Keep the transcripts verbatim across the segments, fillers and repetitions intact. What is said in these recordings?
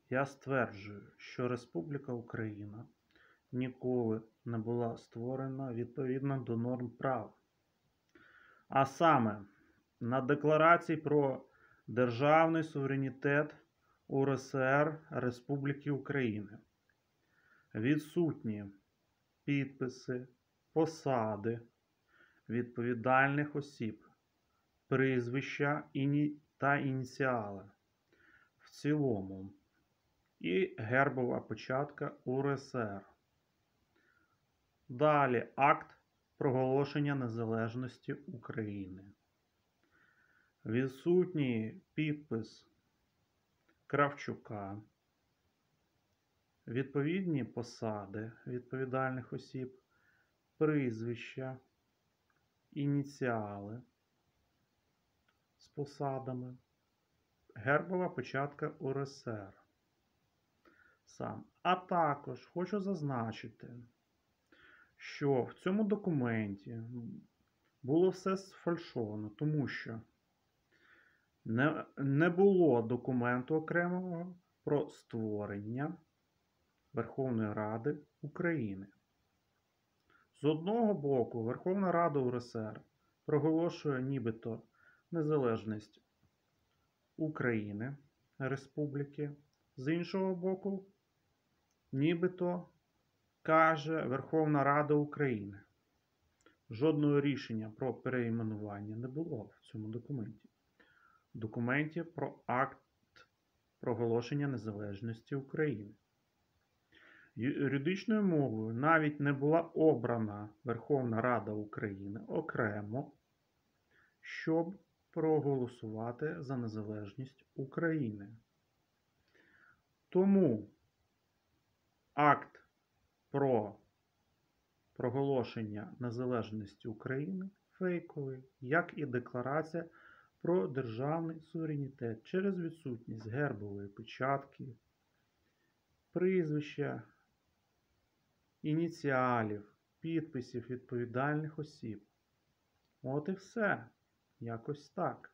Я стверджую, що Республіка Україна ніколи не була створена відповідно до норм права, а саме на Декларації про державний суверенітет УРСР Республіки України відсутні підписи, посади відповідальних осіб, прізвища та ініціали в цілому і гербова печатка УРСР. Далі акт проголошення незалежності України. Відсутній підпис Кравчука, відповідні посади відповідальних осіб, прізвища, ініціали з посадами, гербова печатка УРСР. Сам. А також хочу зазначити, що в цьому документі було все сфальшовано, тому що не, не було документу окремого про створення Верховної Ради України. З одного боку, Верховна Рада УРСР проголошує нібито незалежність України, Республіки. З іншого боку, нібито каже Верховна Рада України. Жодного рішення про перейменування не було в цьому документі. В документі про акт проголошення незалежності України. Юридичною мовою навіть не була обрана Верховна Рада України окремо, щоб проголосувати за незалежність України. Тому акт про проголошення незалежності України фейковий, як і декларація про державний суверенітет через відсутність гербової печатки, прізвища, ініціалів, підписів відповідальних осіб. От і все. Якось так.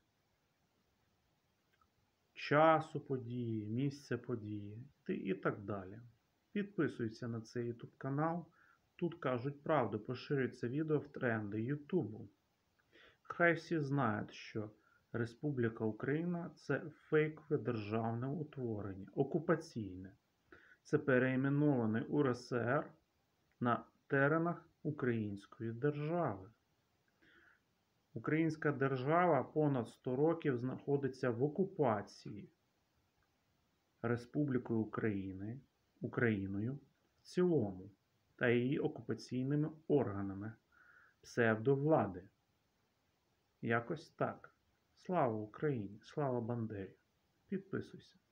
Часу події, місце події і так далі. Підписуйся на цей YouTube канал. Тут кажуть правду, поширюється відео в тренди Ютубу. Хай всі знають, що Республіка Україна – це фейкове державне утворення, окупаційне. Це перейменований УРСР на теренах Української держави. Українська держава понад сто років знаходиться в окупації Республікою України, Україною в цілому та її окупаційними органами псевдовлади. Якось так. Слава Україні! Слава Бандері! Підписуйся!